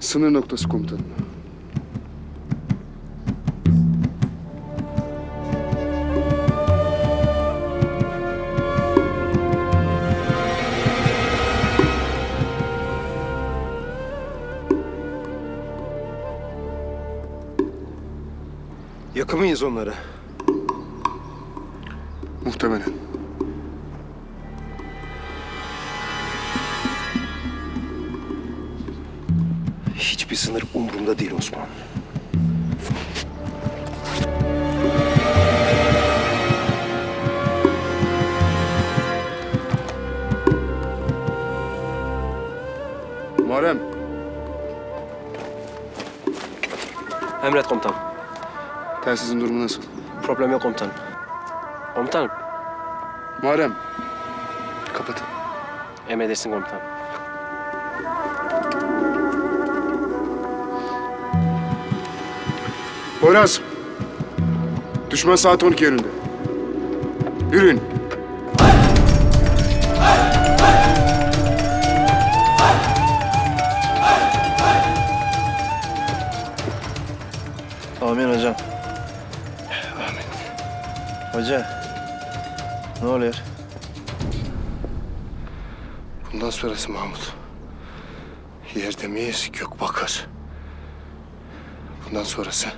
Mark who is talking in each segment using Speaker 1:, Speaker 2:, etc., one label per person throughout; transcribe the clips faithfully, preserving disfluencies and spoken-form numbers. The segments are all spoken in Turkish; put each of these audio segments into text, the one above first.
Speaker 1: Sınır noktası komutanım.
Speaker 2: Yakın mıyız onlara?
Speaker 1: Muhtemelen.
Speaker 2: Hiçbir sınır umurumda değil Osman.
Speaker 1: Muharrem.
Speaker 3: Emret komutanım.
Speaker 1: Telsizin durumu nasıl?
Speaker 3: Problem yok komutanım. Komutanım.
Speaker 1: Muharrem. Kapatın.
Speaker 3: Emredersin komutanım.
Speaker 1: Poyraz. Düşman saat on iki yönünde. Yürüyün.
Speaker 2: Amin hocam. Amin. Hoca, ne oluyor? Bundan sonrası Mahmut. Yerde miyiz, gök bakar. Bundan sonrası...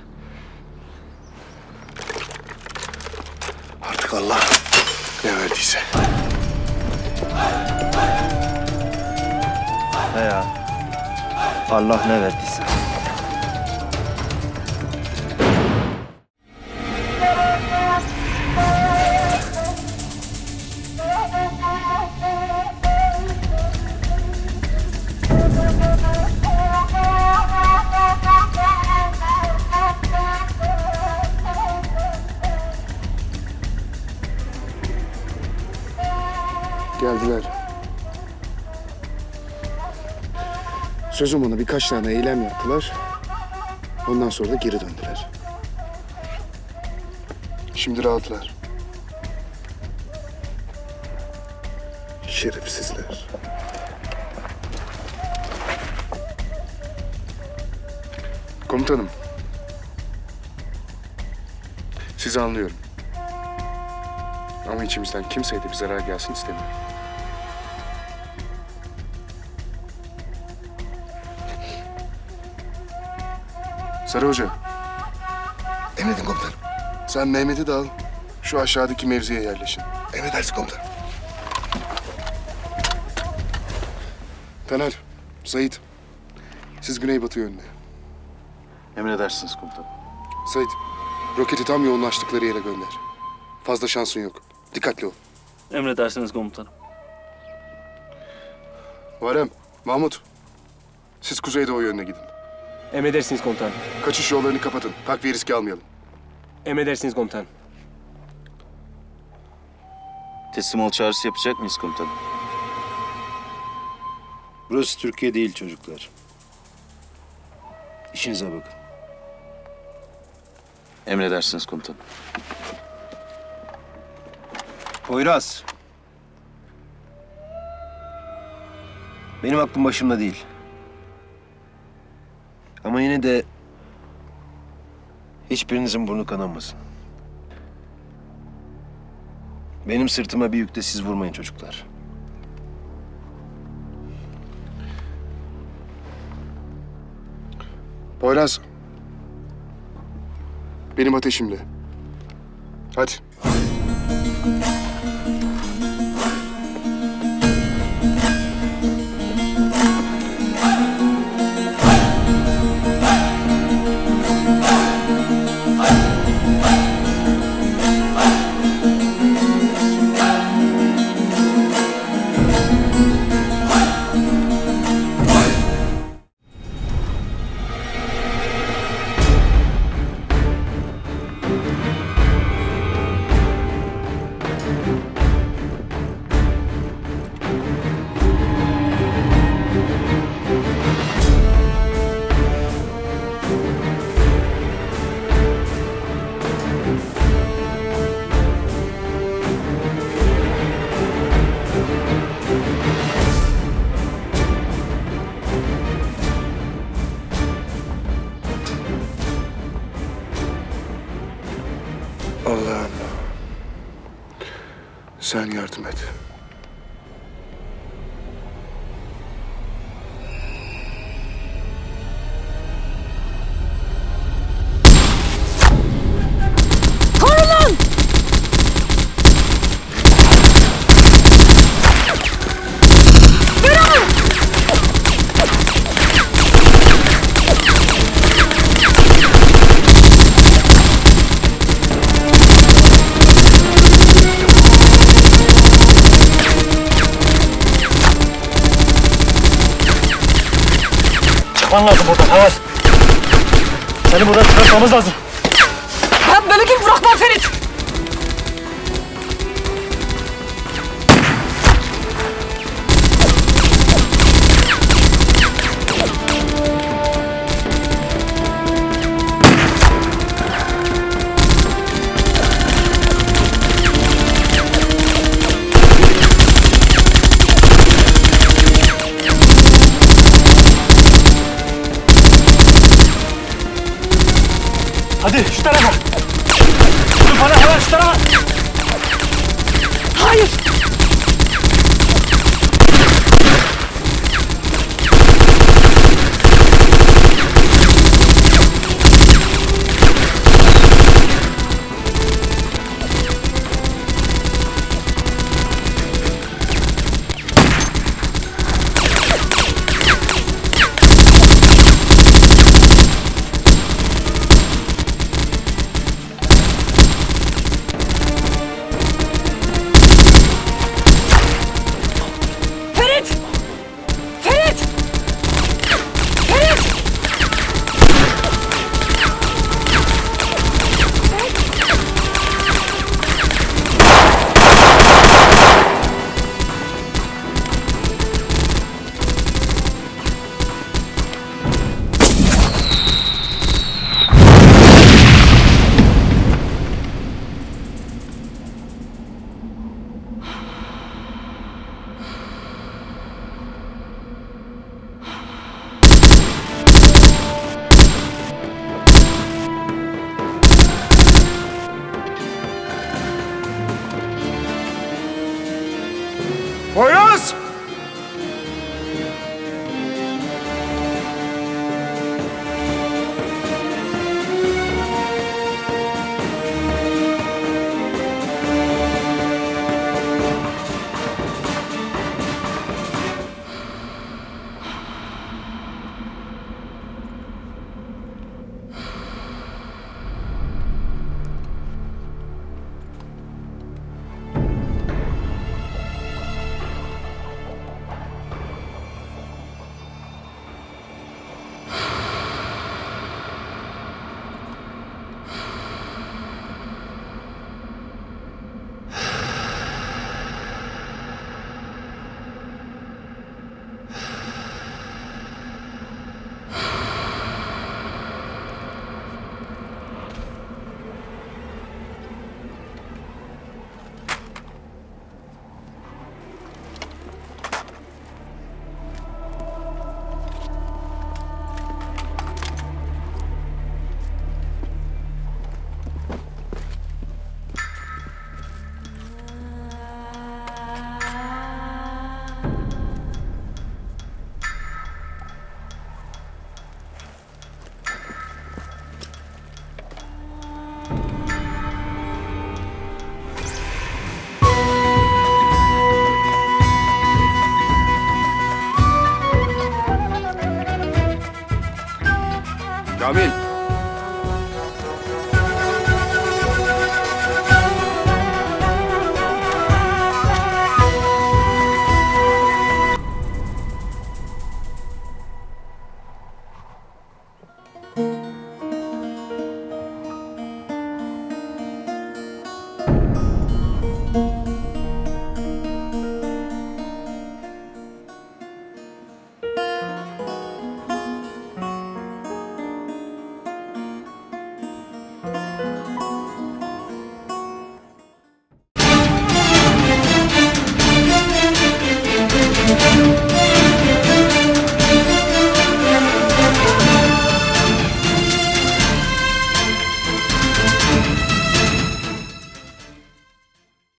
Speaker 2: Artık Allah ne verdiyse. He ya. Allah ne verdiyse.
Speaker 1: Geldiler. Sözüm ona birkaç tane eylem yaptılar. Ondan sonra da geri döndüler. Şimdi rahatlar. Şerefsizler. Komutanım. Sizi anlıyorum. Ama içimizden kimseye de bir zarar gelsin istemiyorum. Sarı Hoca.
Speaker 2: Emredin komutanım.
Speaker 1: Sen Mehmet'i de al. Şu aşağıdaki mevziye yerleşin.
Speaker 2: Emredersin komutanım.
Speaker 1: Taner, Sait. Siz güneybatı yönüne.
Speaker 2: Emredersiniz komutanım.
Speaker 1: Sait, roketi tam yoğunlaştıkları yere gönder. Fazla şansın yok. Dikkatli ol.
Speaker 3: Emredersiniz komutanım.
Speaker 1: Muharrem, Mahmut. Siz kuzeydoğu yönüne gidin.
Speaker 3: Emredersiniz komutanım.
Speaker 1: Kaçış yollarını kapatın. Takviye riski almayalım.
Speaker 3: Emredersiniz komutanım.
Speaker 4: Teslim ol çağrısı yapacak mıyız komutanım?
Speaker 2: Burası Türkiye değil çocuklar. İşinize bakın.
Speaker 4: Emredersiniz komutanım.
Speaker 2: Poyraz. Benim aklım başımda değil. Ama yine de hiçbirinizin burnu kanamasın. Benim sırtıma bir yük de siz vurmayın çocuklar.
Speaker 1: Poyraz. Benim ateşimle. Hadi. Sen yardım et.
Speaker 3: Çıkman lazım buradan Havas. Seni buradan çıkartmamız lazım.
Speaker 5: Ben böyle gibi bırakmam Ferit.
Speaker 3: Hadi şu tarafa. Dur bana hemen şu tarafa.
Speaker 5: Hayır.
Speaker 1: Poyraz! Kamil.